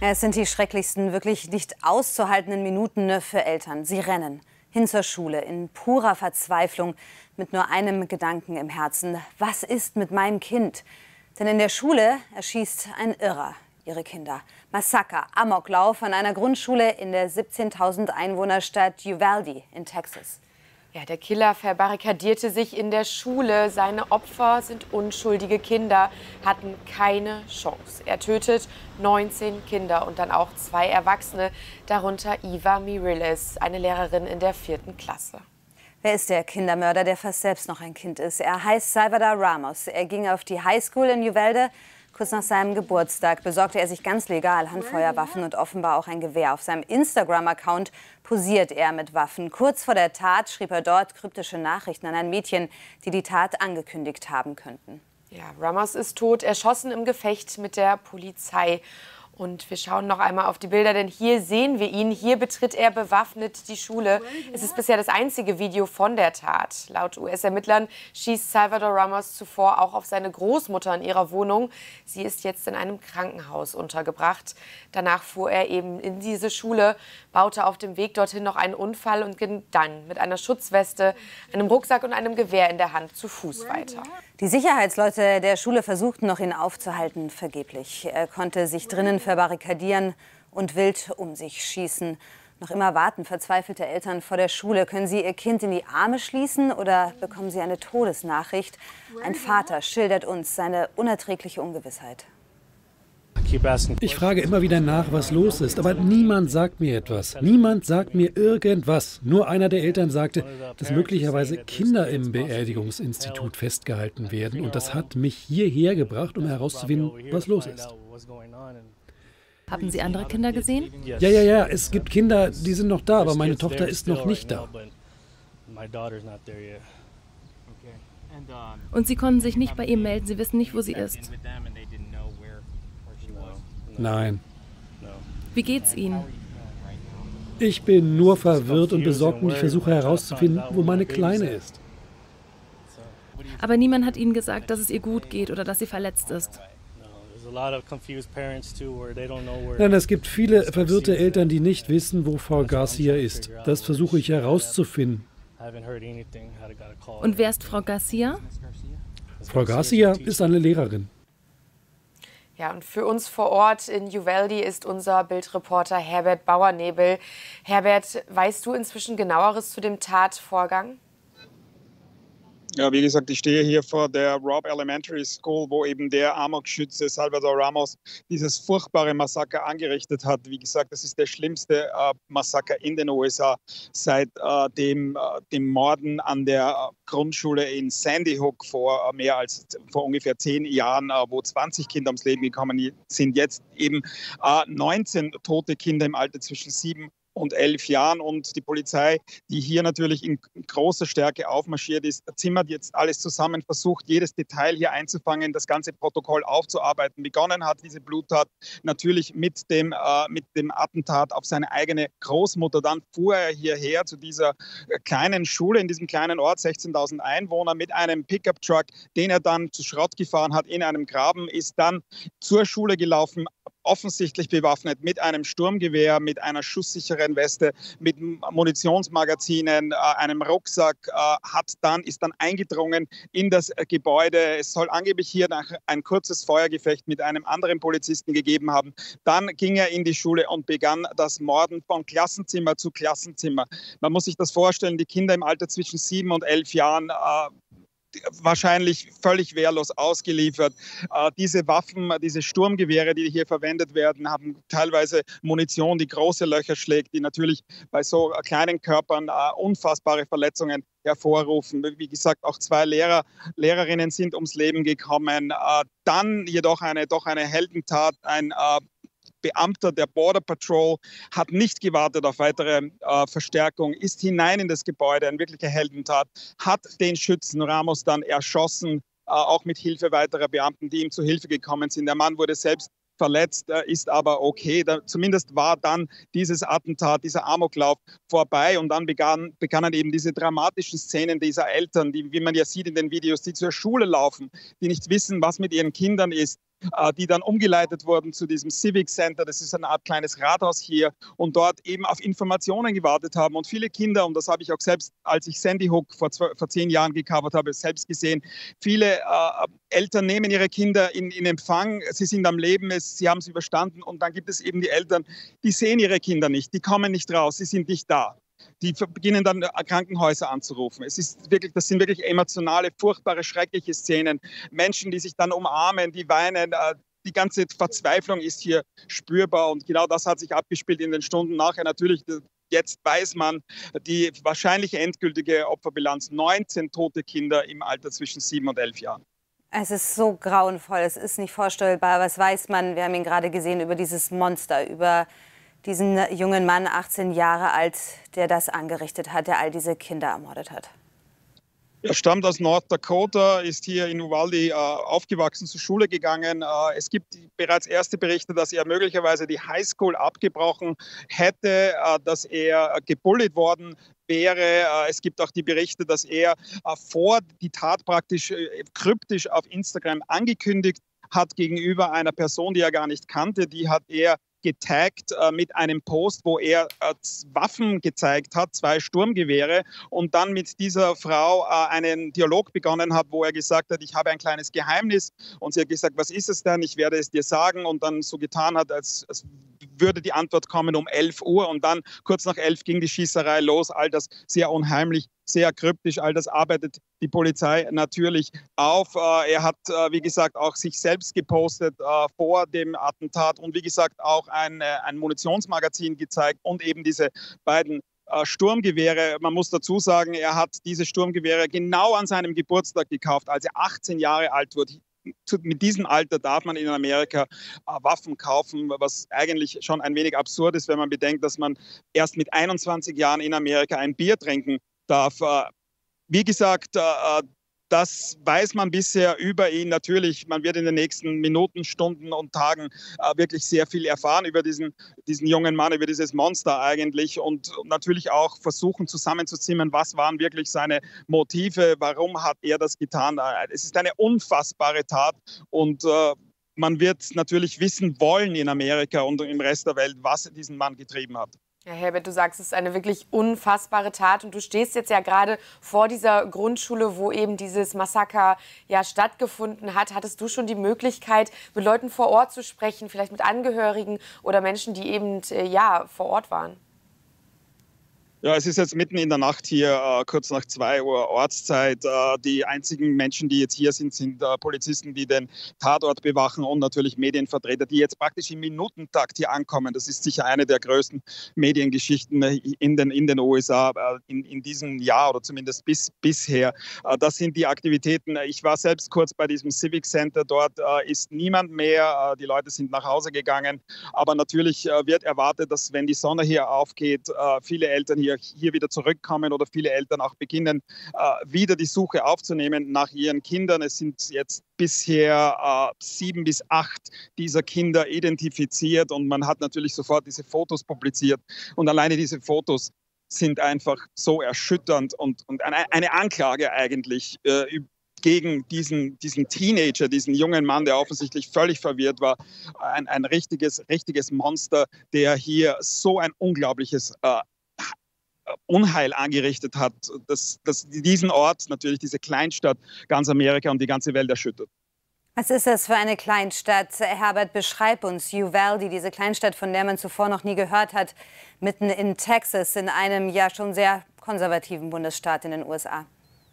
Ja, es sind die schrecklichsten, wirklich nicht auszuhaltenden Minuten für Eltern. Sie rennen hin zur Schule in purer Verzweiflung mit nur einem Gedanken im Herzen. Was ist mit meinem Kind? Denn in der Schule erschießt ein Irrer ihre Kinder. Massaker, Amoklauf an einer Grundschule in der 17.000 Einwohnerstadt Uvalde in Texas. Ja, der Killer verbarrikadierte sich in der Schule. Seine Opfer sind unschuldige Kinder, hatten keine Chance. Er tötet 19 Kinder und dann auch 2 Erwachsene, darunter Eva Mireles, eine Lehrerin in der 4. Klasse. Wer ist der Kindermörder, der fast selbst noch ein Kind ist? Er heißt Salvador Ramos. Er ging auf die Highschool in Uvalde. Kurz nach seinem Geburtstag besorgte er sich ganz legal Handfeuerwaffen und offenbar auch ein Gewehr. Auf seinem Instagram-Account posiert er mit Waffen. Kurz vor der Tat schrieb er dort kryptische Nachrichten an ein Mädchen, die die Tat angekündigt haben könnten. Ja, Ramos ist tot, erschossen im Gefecht mit der Polizei. Und wir schauen noch einmal auf die Bilder, denn hier sehen wir ihn. Hier betritt er bewaffnet die Schule. Es ist bisher das einzige Video von der Tat. Laut US-Ermittlern schießt Salvador Ramos zuvor auch auf seine Großmutter in ihrer Wohnung. Sie ist jetzt in einem Krankenhaus untergebracht. Danach fuhr er eben in diese Schule, baute auf dem Weg dorthin noch einen Unfall und ging dann mit einer Schutzweste, einem Rucksack und einem Gewehr in der Hand zu Fuß weiter. Die Sicherheitsleute der Schule versuchten noch, ihn aufzuhalten, vergeblich. Er konnte sich drinnen verbarrikadieren und wild um sich schießen. Noch immer warten verzweifelte Eltern vor der Schule. Können sie ihr Kind in die Arme schließen oder bekommen sie eine Todesnachricht? Ein Vater schildert uns seine unerträgliche Ungewissheit. Ich frage immer wieder nach, was los ist, aber niemand sagt mir etwas. Niemand sagt mir irgendwas. Nur einer der Eltern sagte, dass möglicherweise Kinder im Beerdigungsinstitut festgehalten werden. Und das hat mich hierher gebracht, um herauszufinden, was los ist. Haben Sie andere Kinder gesehen? Ja, es gibt Kinder, die sind noch da, aber meine Tochter ist noch nicht da. Und Sie konnten sich nicht bei ihr melden, Sie wissen nicht, wo sie ist? Nein. Wie geht's Ihnen? Ich bin nur verwirrt und besorgt und ich versuche herauszufinden, wo meine Kleine ist. Aber niemand hat Ihnen gesagt, dass es ihr gut geht oder dass sie verletzt ist. Nein, es gibt viele verwirrte Eltern, die nicht wissen, wo Frau Garcia ist. Das versuche ich herauszufinden. Und wer ist Frau Garcia? Frau Garcia ist eine Lehrerin. Ja, und für uns vor Ort in Uvalde ist unser Bildreporter Herbert Bauernebel. Herbert, weißt du inzwischen Genaueres zu dem Tatvorgang? Ja, wie gesagt, ich stehe hier vor der Robb Elementary School, wo eben der Amokschütze Salvador Ramos dieses furchtbare Massaker angerichtet hat. Wie gesagt, das ist der schlimmste Massaker in den USA seit dem Morden an der Grundschule in Sandy Hook vor ungefähr 10 Jahren, wo 20 Kinder ums Leben gekommen sind. Jetzt eben 19 tote Kinder im Alter zwischen 7 und 11 Jahren. Und die Polizei, die hier natürlich in großer Stärke aufmarschiert ist, zimmert jetzt alles zusammen, versucht jedes Detail hier einzufangen, das ganze Protokoll aufzuarbeiten. Begonnen hat diese Bluttat natürlich mit dem Attentat auf seine eigene Großmutter. Dann fuhr er hierher zu dieser kleinen Schule in diesem kleinen Ort, 16.000 Einwohner, mit einem Pickup-Truck, den er dann zu Schrott gefahren hat in einem Graben, ist dann zur Schule gelaufen, offensichtlich bewaffnet mit einem Sturmgewehr, mit einer schusssicheren Weste, mit Munitionsmagazinen, einem Rucksack, ist dann eingedrungen in das Gebäude. Es soll angeblich hier ein kurzes Feuergefecht mit einem anderen Polizisten gegeben haben. Dann ging er in die Schule und begann das Morden von Klassenzimmer zu Klassenzimmer. Man muss sich das vorstellen, die Kinder im Alter zwischen 7 und 11 Jahren, wahrscheinlich völlig wehrlos ausgeliefert. Diese Waffen, diese Sturmgewehre, die hier verwendet werden, haben teilweise Munition, die große Löcher schlägt, die natürlich bei so kleinen Körpern unfassbare Verletzungen hervorrufen. Wie gesagt, auch 2 Lehrerinnen sind ums Leben gekommen. Dann jedoch doch eine Heldentat. Ein Beamter der Border Patrol hat nicht gewartet auf weitere Verstärkung, ist hinein in das Gebäude, eine wirkliche Heldentat, hat den Schützen Ramos dann erschossen, auch mit Hilfe weiterer Beamten, die ihm zu Hilfe gekommen sind. Der Mann wurde selbst verletzt, ist aber okay. Zumindest war dann dieses Attentat, dieser Amoklauf vorbei und dann begannen eben diese dramatischen Szenen dieser Eltern, die, wie man ja sieht in den Videos, die zur Schule laufen, die nicht wissen, was mit ihren Kindern ist, die dann umgeleitet wurden zu diesem Civic Center. Das ist eine Art kleines Rathaus hier und dort eben auf Informationen gewartet haben. Und viele Kinder, und das habe ich auch selbst, als ich Sandy Hook vor 10 Jahren gecovert habe, selbst gesehen, viele Eltern nehmen ihre Kinder in Empfang, sie sind am Leben, sie haben es überstanden und dann gibt es eben die Eltern, die sehen ihre Kinder nicht, die kommen nicht raus, sie sind nicht da. Die beginnen dann Krankenhäuser anzurufen. Das sind wirklich emotionale, furchtbare, schreckliche Szenen. Menschen, die sich dann umarmen, die weinen. Die ganze Verzweiflung ist hier spürbar und genau das hat sich abgespielt in den Stunden nachher. Natürlich, jetzt weiß man die wahrscheinliche endgültige Opferbilanz: 19 tote Kinder im Alter zwischen 7 und 11 Jahren. Es ist so grauenvoll, es ist nicht vorstellbar. Was weiß man? Wir haben ihn gerade gesehen über dieses Monster, über diesen jungen Mann, 18 Jahre alt, der das angerichtet hat, der all diese Kinder ermordet hat. Er stammt aus North Dakota, ist hier in Uvalde aufgewachsen, zur Schule gegangen. Es gibt bereits erste Berichte, dass er möglicherweise die Highschool abgebrochen hätte, dass er gebullied worden wäre. Es gibt auch die Berichte, dass er vor die Tat praktisch kryptisch auf Instagram angekündigt hat gegenüber einer Person, die er gar nicht kannte. Die hat er getaggt mit einem Post, wo er Waffen gezeigt hat, 2 Sturmgewehre, und dann mit dieser Frau einen Dialog begonnen hat, wo er gesagt hat, ich habe ein kleines Geheimnis, und sie hat gesagt, was ist es denn, ich werde es dir sagen, und dann so getan hat, als würde die Antwort kommen um 11 Uhr und dann kurz nach 11 ging die Schießerei los, all das sehr unheimlich, sehr kryptisch, all das arbeitet die Polizei natürlich auf. Er hat, wie gesagt, auch sich selbst gepostet vor dem Attentat und wie gesagt auch ein Munitionsmagazin gezeigt und eben diese beiden Sturmgewehre. Man muss dazu sagen, er hat diese Sturmgewehre genau an seinem Geburtstag gekauft, als er 18 Jahre alt wurde. Mit diesem Alter darf man in Amerika Waffen kaufen, was eigentlich schon ein wenig absurd ist, wenn man bedenkt, dass man erst mit 21 Jahren in Amerika ein Bier trinken darf. Wie gesagt, das weiß man bisher über ihn. Natürlich, man wird in den nächsten Minuten, Stunden und Tagen wirklich sehr viel erfahren über diesen jungen Mann, über dieses Monster eigentlich und natürlich auch versuchen zusammenzuzimmern, was waren wirklich seine Motive, warum hat er das getan. Es ist eine unfassbare Tat und man wird natürlich wissen wollen in Amerika und im Rest der Welt, was diesen Mann getrieben hat. Ja, Herbert, du sagst, es ist eine wirklich unfassbare Tat und du stehst jetzt ja gerade vor dieser Grundschule, wo eben dieses Massaker ja stattgefunden hat. Hattest du schon die Möglichkeit, mit Leuten vor Ort zu sprechen, vielleicht mit Angehörigen oder Menschen, die eben vor Ort waren? Ja, es ist jetzt mitten in der Nacht hier, kurz nach 2 Uhr Ortszeit. Die einzigen Menschen, die jetzt hier sind, sind Polizisten, die den Tatort bewachen und natürlich Medienvertreter, die jetzt praktisch im Minutentakt hier ankommen. Das ist sicher eine der größten Mediengeschichten in den USA in diesem Jahr oder zumindest bisher. Das sind die Aktivitäten. Ich war selbst kurz bei diesem Civic Center. Dort ist niemand mehr. Die Leute sind nach Hause gegangen. Aber natürlich wird erwartet, dass, wenn die Sonne hier aufgeht, viele Eltern hier wieder zurückkommen oder viele Eltern auch beginnen, wieder die Suche aufzunehmen nach ihren Kindern. Es sind jetzt bisher 7 bis 8 dieser Kinder identifiziert und man hat natürlich sofort diese Fotos publiziert. Und alleine diese Fotos sind einfach so erschütternd und eine Anklage eigentlich gegen diesen Teenager, diesen jungen Mann, der offensichtlich völlig verwirrt war. Ein richtiges Monster, der hier so ein unglaubliches Unheil angerichtet hat, dass diesen Ort, natürlich diese Kleinstadt, ganz Amerika und die ganze Welt erschüttert. Was ist das für eine Kleinstadt? Herbert, beschreib uns Uvalde, diese Kleinstadt, von der man zuvor noch nie gehört hat, mitten in Texas, in einem ja schon sehr konservativen Bundesstaat in den USA.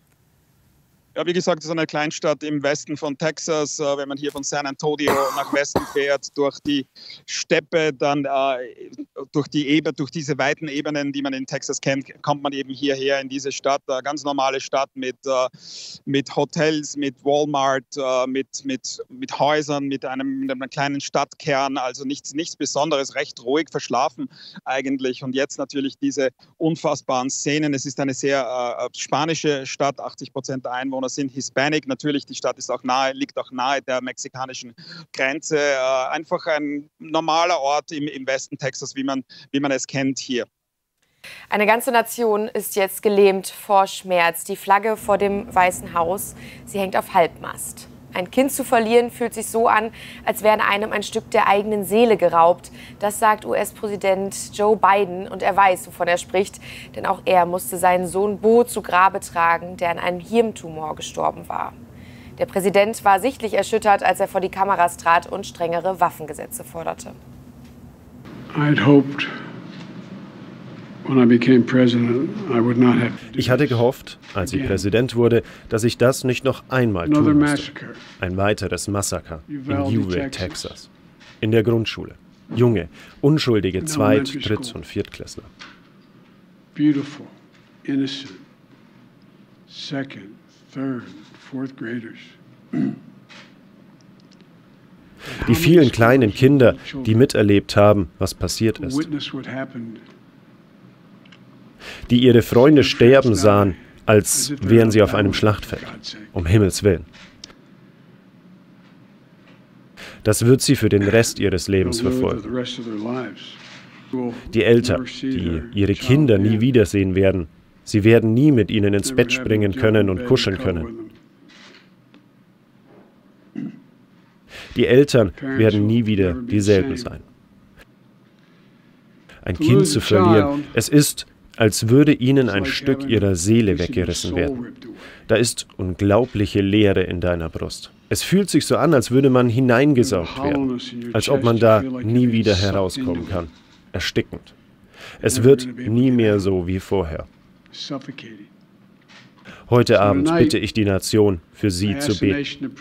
Ja, wie gesagt, es ist eine Kleinstadt im Westen von Texas. Wenn man hier von San Antonio nach Westen fährt, durch die Steppe, dann durch diese weiten Ebenen, die man in Texas kennt, kommt man eben hierher in diese Stadt. Eine ganz normale Stadt mit Hotels, mit Walmart, mit Häusern, mit einem kleinen Stadtkern. Also nichts Besonderes, recht ruhig, verschlafen eigentlich. Und jetzt natürlich diese unfassbaren Szenen. Es ist eine sehr spanische Stadt, 80% der Einwohner sind Hispanic. Natürlich, die Stadt liegt auch nahe der mexikanischen Grenze. Einfach ein normaler Ort im Westen Texas, wie man es kennt hier. Eine ganze Nation ist jetzt gelähmt vor Schmerz. Die Flagge vor dem Weißen Haus, sie hängt auf Halbmast. Ein Kind zu verlieren fühlt sich so an, als wäre einem ein Stück der eigenen Seele geraubt. Das sagt US-Präsident Joe Biden und er weiß, wovon er spricht. Denn auch er musste seinen Sohn Bo zu Grabe tragen, der an einem Hirntumor gestorben war. Der Präsident war sichtlich erschüttert, als er vor die Kameras trat und strengere Waffengesetze forderte. Ich hatte gehofft, als ich Präsident wurde, dass ich das nicht noch einmal tun müsste. Ein weiteres Massaker in Uvalde, Texas. In der Grundschule. Junge, unschuldige Zweit-, Dritt- und Viertklässler. Beautiful, innocent, second, third, fourth graders. Die vielen kleinen Kinder, die miterlebt haben, was passiert ist. Die ihre Freunde sterben sahen, als wären sie auf einem Schlachtfeld. Um Himmels Willen. Das wird sie für den Rest ihres Lebens verfolgen. Die Eltern, die ihre Kinder nie wiedersehen werden, sie werden nie mit ihnen ins Bett springen können und kuscheln können. Die Eltern werden nie wieder dieselben sein. Ein Kind zu verlieren, es ist, als würde ihnen ein Stück ihrer Seele weggerissen werden. Da ist unglaubliche Leere in deiner Brust. Es fühlt sich so an, als würde man hineingesaugt werden, als ob man da nie wieder herauskommen kann. Erstickend. Es wird nie mehr so wie vorher. Heute Abend bitte ich die Nation, für sie zu beten.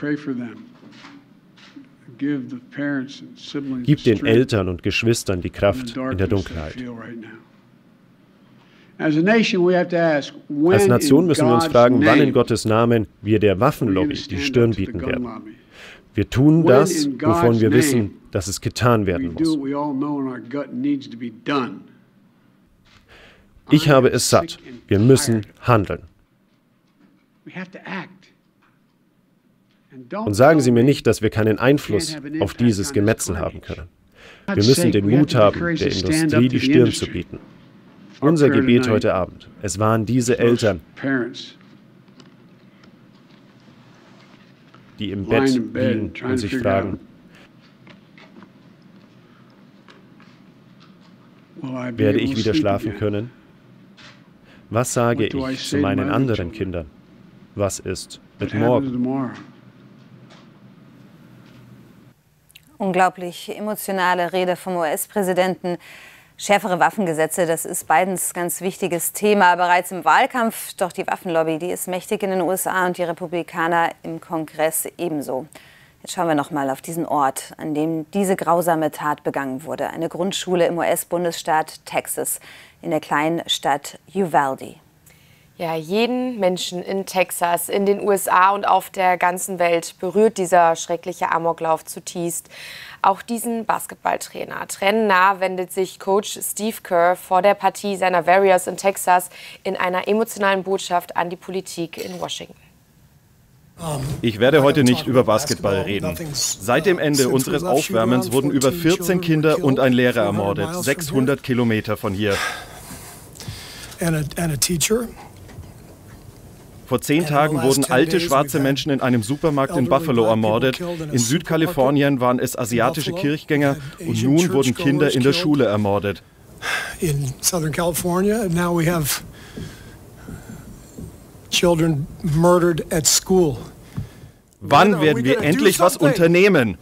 Gib den Eltern und Geschwistern die Kraft in der Dunkelheit. Als Nation müssen wir uns fragen, wann in Gottes Namen wir der Waffenlobby die Stirn bieten werden. Wir tun das, wovon wir wissen, dass es getan werden muss. Ich habe es satt. Wir müssen handeln. Und sagen Sie mir nicht, dass wir keinen Einfluss auf dieses Gemetzel haben können. Wir müssen den Mut haben, der Industrie die Stirn zu bieten. Unser Gebet heute Abend, es waren diese Eltern, die im Bett liegen und sich fragen, werde ich wieder schlafen können? Was sage ich zu meinen anderen Kindern? Was ist mit morgen? Unglaublich emotionale Rede vom US-Präsidenten. Schärfere Waffengesetze, das ist Bidens ganz wichtiges Thema bereits im Wahlkampf. Doch die Waffenlobby, die ist mächtig in den USA und die Republikaner im Kongress ebenso. Jetzt schauen wir noch mal auf diesen Ort, an dem diese grausame Tat begangen wurde. Eine Grundschule im US-Bundesstaat Texas, in der kleinen Stadt Uvalde. Ja, jeden Menschen in Texas, in den USA und auf der ganzen Welt berührt dieser schreckliche Amoklauf zutiefst. Auch diesen Basketballtrainer. Tränennah wendet sich Coach Steve Kerr vor der Partie seiner Warriors in Texas in einer emotionalen Botschaft an die Politik in Washington. Ich werde heute nicht über Basketball reden. Seit dem Ende unseres Aufwärmens wurden über 14 Kinder und ein Lehrer ermordet, 600 Kilometer von hier. Vor 10 Tagen wurden alte schwarze Menschen in einem Supermarkt in Buffalo ermordet. In Südkalifornien waren es asiatische Kirchgänger und nun wurden Kinder in der Schule ermordet. In Southern California, now we have children murdered at school. Wann werden wir endlich was unternehmen?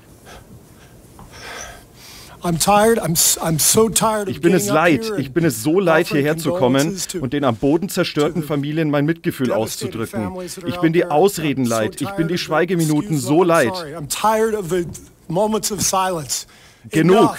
Ich bin es leid. Ich bin es so leid, hierher zu kommen und den am Boden zerstörten Familien mein Mitgefühl auszudrücken. Ich bin die Ausreden leid. Ich bin die Schweigeminuten so leid. Genug.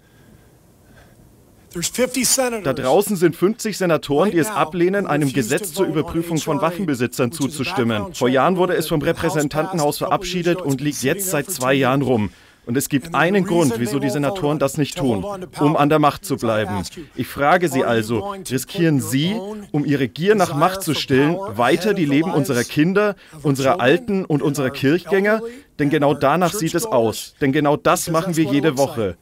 Da draußen sind 50 Senatoren, die es ablehnen, einem Gesetz zur Überprüfung von Waffenbesitzern zuzustimmen. Vor Jahren wurde es vom Repräsentantenhaus verabschiedet und liegt jetzt seit 2 Jahren rum. Und es gibt einen Grund, wieso die Senatoren das nicht tun, um an der Macht zu bleiben. Ich frage Sie also, riskieren Sie, um Ihre Gier nach Macht zu stillen, weiter die Leben unserer Kinder, unserer Alten und unserer Kirchgänger? Denn genau danach sieht es aus. Denn genau das machen wir jede Woche.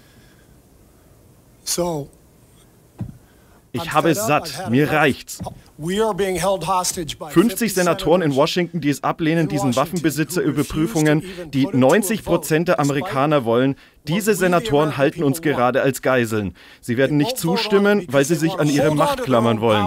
Ich habe es satt. Mir reicht's. 50 Senatoren in Washington, die es ablehnen, diesen Waffenbesitzerüberprüfungen, die 90% der Amerikaner wollen. Diese Senatoren halten uns gerade als Geiseln. Sie werden nicht zustimmen, weil sie sich an ihre Macht klammern wollen.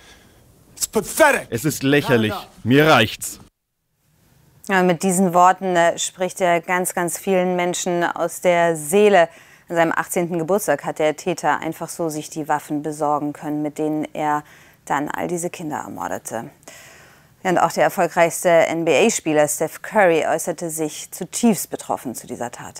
Es ist lächerlich. Mir reicht's. Ja, mit diesen Worten spricht er ganz, ganz vielen Menschen aus der Seele. An seinem 18. Geburtstag hat der Täter einfach so sich die Waffen besorgen können, mit denen er dann all diese Kinder ermordete. Und auch der erfolgreichste NBA-Spieler Steph Curry äußerte sich zutiefst betroffen zu dieser Tat.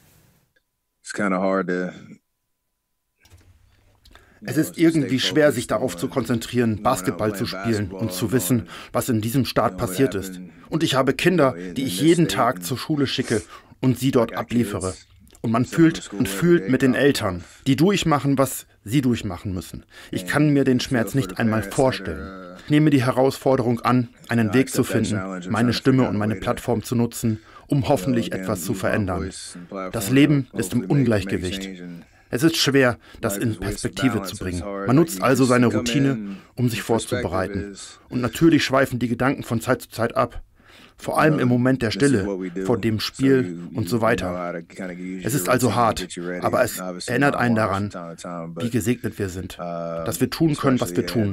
Es ist irgendwie schwer, sich darauf zu konzentrieren, Basketball zu spielen und zu wissen, was in diesem Staat passiert ist. Und ich habe Kinder, die ich jeden Tag zur Schule schicke und sie dort abliefere. Und man fühlt und fühlt mit den Eltern, die durchmachen, was sie durchmachen müssen. Ich kann mir den Schmerz nicht einmal vorstellen. Ich nehme die Herausforderung an, einen Weg zu finden, meine Stimme und meine Plattform zu nutzen, um hoffentlich etwas zu verändern. Das Leben ist im Ungleichgewicht. Es ist schwer, das in Perspektive zu bringen. Man nutzt also seine Routine, um sich vorzubereiten. Und natürlich schweifen die Gedanken von Zeit zu Zeit ab. Vor allem im Moment der Stille, vor dem Spiel und so weiter. Es ist also hart, aber es erinnert einen daran, wie gesegnet wir sind, dass wir tun können, was wir tun.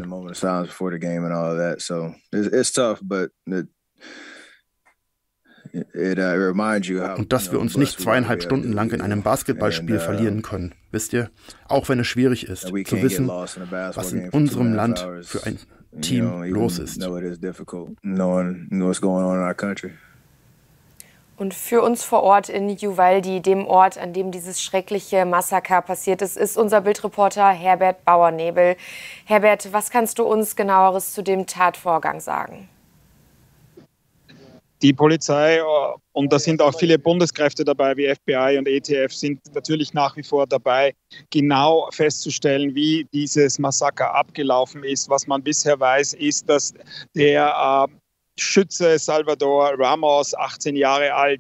Und dass wir uns nicht 2,5 Stunden lang in einem Basketballspiel verlieren können, wisst ihr? Auch wenn es schwierig ist, zu wissen, was in unserem Land für ein Team los ist. Und für uns vor Ort in Uvalde, dem Ort, an dem dieses schreckliche Massaker passiert ist, ist unser Bildreporter Herbert Bauernebel. Herbert, was kannst du uns Genaueres zu dem Tatvorgang sagen? Die Polizei, und da sind auch viele Bundeskräfte dabei, wie FBI und ETF, sind natürlich nach wie vor dabei, genau festzustellen, wie dieses Massaker abgelaufen ist. Was man bisher weiß, ist, dass der Schütze Salvador Ramos, 18 Jahre alt,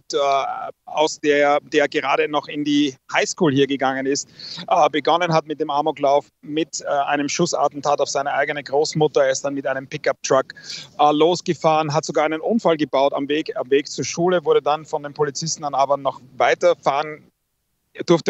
der gerade noch in die Highschool hier gegangen ist, begonnen hat mit dem Amoklauf, mit einem Schussattentat auf seine eigene Großmutter. Er ist dann mit einem Pickup-Truck losgefahren, hat sogar einen Unfall gebaut am Weg zur Schule, wurde dann von den Polizisten dann aber noch weiterfahren, durfte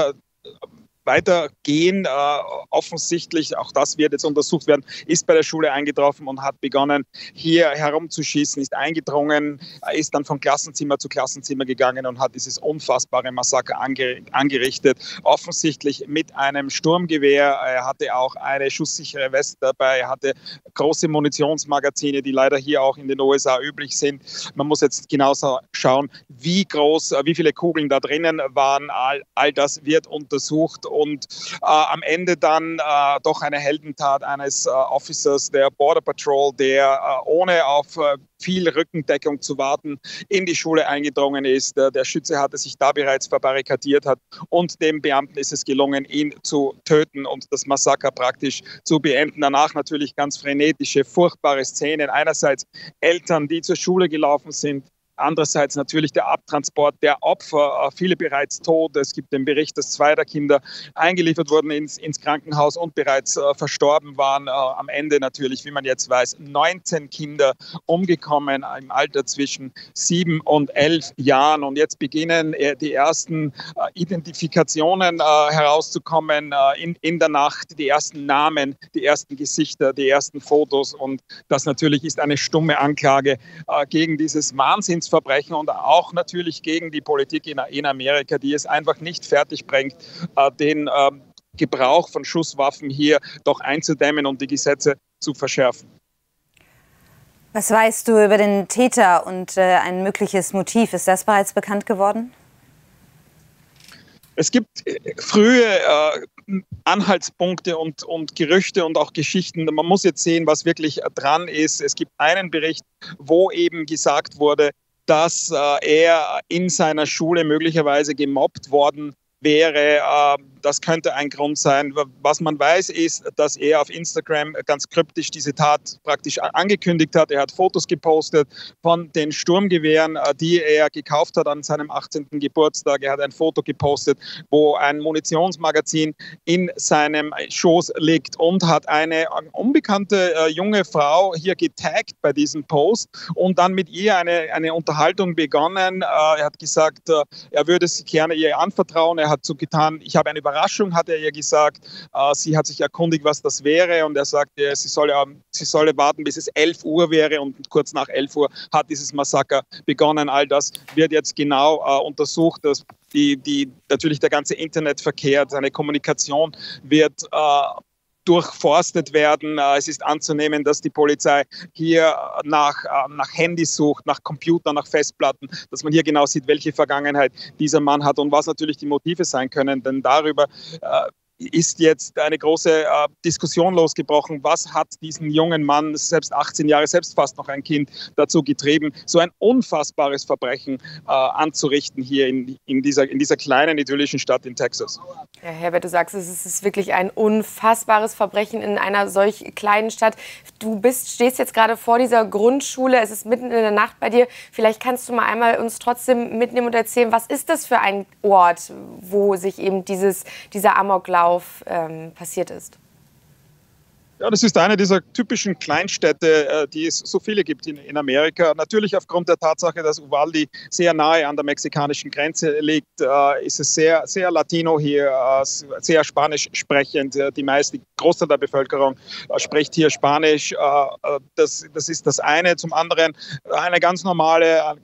weitergehen, offensichtlich, auch das wird jetzt untersucht werden, ist bei der Schule eingetroffen und hat begonnen, hier herumzuschießen, ist eingedrungen, ist dann von Klassenzimmer zu Klassenzimmer gegangen und hat dieses unfassbare Massaker angerichtet, offensichtlich mit einem Sturmgewehr. Er hatte auch eine schusssichere Weste dabei, er hatte große Munitionsmagazine, die leider hier auch in den USA üblich sind. Man muss jetzt genauso schauen, wie viele Kugeln da drinnen waren. All das wird untersucht. Und am Ende dann doch eine Heldentat eines Officers der Border Patrol, der ohne auf viel Rückendeckung zu warten in die Schule eingedrungen ist. Der Schütze hatte sich da bereits verbarrikadiert hat und dem Beamten ist es gelungen, ihn zu töten und das Massaker praktisch zu beenden. Danach natürlich ganz frenetische, furchtbare Szenen. Einerseits Eltern, die zur Schule gelaufen sind, andererseits natürlich der Abtransport der Opfer, viele bereits tot. Es gibt den Bericht, dass 2 der Kinder eingeliefert wurden ins Krankenhaus und bereits verstorben waren. Am Ende natürlich, wie man jetzt weiß, 19 Kinder umgekommen im Alter zwischen 7 und 11 Jahren. Und jetzt beginnen die ersten Identifikationen herauszukommen in der Nacht, die ersten Namen, die ersten Gesichter, die ersten Fotos. Und das natürlich ist eine stumme Anklage gegen dieses Wahnsinnsverbrechen und auch natürlich gegen die Politik in Amerika, die es einfach nicht fertigbringt, den Gebrauch von Schusswaffen hier doch einzudämmen und die Gesetze zu verschärfen. Was weißt du über den Täter und ein mögliches Motiv? Ist das bereits bekannt geworden? Es gibt frühe Anhaltspunkte und Gerüchte und auch Geschichten. Man muss jetzt sehen, was wirklich dran ist. Es gibt einen Bericht, wo eben gesagt wurde, dass er in seiner Schule möglicherweise gemobbt worden wäre. Das könnte ein Grund sein. Was man weiß, ist, dass er auf Instagram ganz kryptisch diese Tat praktisch angekündigt hat. Er hat Fotos gepostet von den Sturmgewehren, die er gekauft hat an seinem 18. Geburtstag. Er hat ein Foto gepostet, wo ein Munitionsmagazin in seinem Schoß liegt und hat eine unbekannte junge Frau hier getaggt bei diesem Post und dann mit ihr eine Unterhaltung begonnen. Er hat gesagt, er würde sich gerne ihr anvertrauen. Er hat so getan, ich habe eine Überraschung, hat er ihr gesagt. Sie hat sich erkundigt, was das wäre und er sagte, sie solle warten, bis es 11 Uhr wäre und kurz nach 11 Uhr hat dieses Massaker begonnen. All das wird jetzt genau untersucht. Natürlich der ganze Internetverkehr, seine Kommunikation wird durchforstet werden. Es ist anzunehmen, dass die Polizei hier nach Handys sucht, nach Computern, nach Festplatten, dass man hier genau sieht, welche Vergangenheit dieser Mann hat und was natürlich die Motive sein können. Denn darüber ist jetzt eine große Diskussion losgebrochen. Was hat diesen jungen Mann, selbst 18 Jahre, selbst fast noch ein Kind, dazu getrieben, so ein unfassbares Verbrechen anzurichten hier in dieser kleinen, idyllischen Stadt in Texas? Ja, Herbert, du sagst, es ist wirklich ein unfassbares Verbrechen in einer solch kleinen Stadt. Du stehst jetzt gerade vor dieser Grundschule, es ist mitten in der Nacht bei dir. Vielleicht kannst du mal einmal uns trotzdem mitnehmen und erzählen, was ist das für ein Ort, wo sich eben dieser Amoklauf passiert ist? Ja, das ist eine dieser typischen Kleinstädte, die es so viele gibt in Amerika. Natürlich aufgrund der Tatsache, dass Uvalde sehr nahe an der mexikanischen Grenze liegt, ist es sehr, sehr Latino hier, sehr spanisch sprechend. Die Großteil der Bevölkerung spricht hier Spanisch. Das ist das eine. Zum anderen eine ganz normale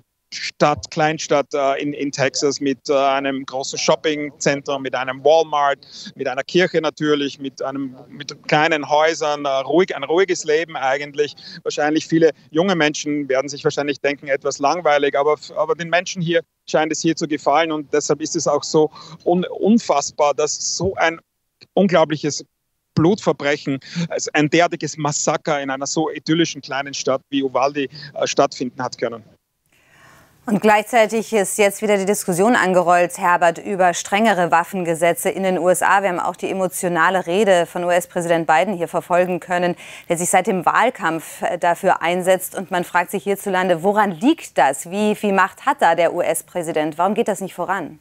Kleinstadt in Texas mit einem großen Shoppingzentrum, mit einem Walmart, mit einer Kirche natürlich, mit kleinen Häusern, ein ruhiges Leben eigentlich. Wahrscheinlich viele junge Menschen werden sich wahrscheinlich denken, etwas langweilig, aber den Menschen hier scheint es hier zu gefallen und deshalb ist es auch so unfassbar, dass so ein unglaubliches Blutverbrechen, also ein derartiges Massaker in einer so idyllischen kleinen Stadt wie Uvalde stattfinden hat können. Und gleichzeitig ist jetzt wieder die Diskussion angerollt, Herbert, über strengere Waffengesetze in den USA. Wir haben auch die emotionale Rede von US-Präsident Biden hier verfolgen können, der sich seit dem Wahlkampf dafür einsetzt. Und man fragt sich hierzulande, woran liegt das? Wie viel Macht hat da der US-Präsident? Warum geht das nicht voran?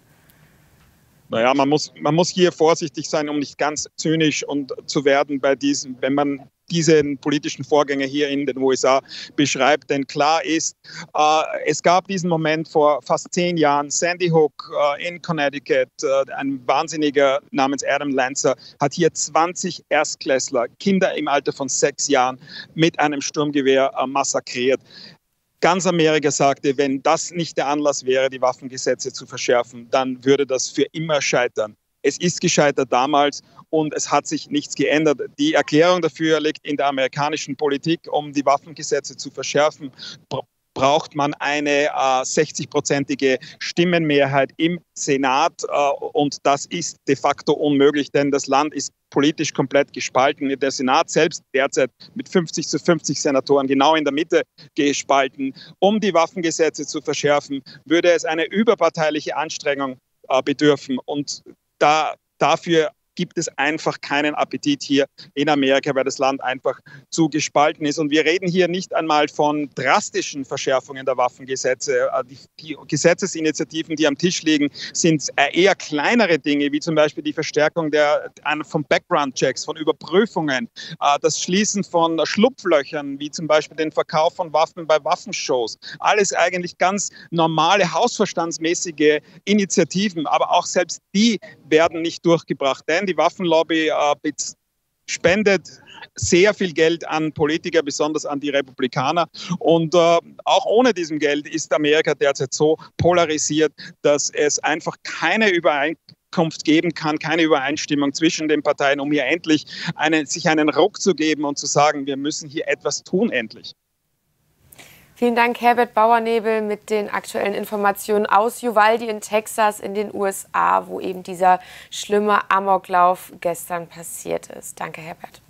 Naja, man muss hier vorsichtig sein, um nicht ganz zynisch zu werden wenn man diese politischen Vorgänge hier in den USA beschreibt. Denn klar ist, es gab diesen Moment vor fast 10 Jahren. Sandy Hook in Connecticut, ein Wahnsinniger namens Adam Lanza, hat hier 20 Erstklässler, Kinder im Alter von 6 Jahren, mit einem Sturmgewehr massakriert. Ganz Amerika sagte, wenn das nicht der Anlass wäre, die Waffengesetze zu verschärfen, dann würde das für immer scheitern. Es ist gescheitert damals und es hat sich nichts geändert. Die Erklärung dafür liegt in der amerikanischen Politik. Um die Waffengesetze zu verschärfen, braucht man eine 60-prozentige Stimmenmehrheit im Senat. Und das ist de facto unmöglich, denn das Land ist politisch komplett gespalten. Der Senat selbst derzeit mit 50-50 Senatoren genau in der Mitte gespalten. Um die Waffengesetze zu verschärfen, würde es eine überparteiliche Anstrengung bedürfen. Und dafür gibt es einfach keinen Appetit hier in Amerika, weil das Land einfach zu gespalten ist. Und wir reden hier nicht einmal von drastischen Verschärfungen der Waffengesetze. Die Gesetzesinitiativen, die am Tisch liegen, sind eher kleinere Dinge, wie zum Beispiel die Verstärkung von Background-Checks, von Überprüfungen, das Schließen von Schlupflöchern, wie zum Beispiel den Verkauf von Waffen bei Waffenshows. Alles eigentlich ganz normale, hausverstandsmäßige Initiativen, aber auch selbst die werden nicht durchgebracht, denn die Waffenlobby spendet sehr viel Geld an Politiker, besonders an die Republikaner. Und auch ohne diesem Geld ist Amerika derzeit so polarisiert, dass es einfach keine Übereinkunft geben kann, keine Übereinstimmung zwischen den Parteien, um hier endlich sich einen Ruck zu geben und zu sagen, wir müssen hier etwas tun endlich. Vielen Dank, Herbert Bauernebel, mit den aktuellen Informationen aus Uvalde in Texas in den USA, wo eben dieser schlimme Amoklauf gestern passiert ist. Danke, Herbert.